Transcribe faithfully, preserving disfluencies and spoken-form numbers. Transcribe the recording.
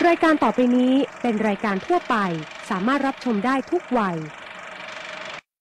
รายการต่อไปนี้เป็นรายการทั่วไปสามารถรับชมได้ทุกวัย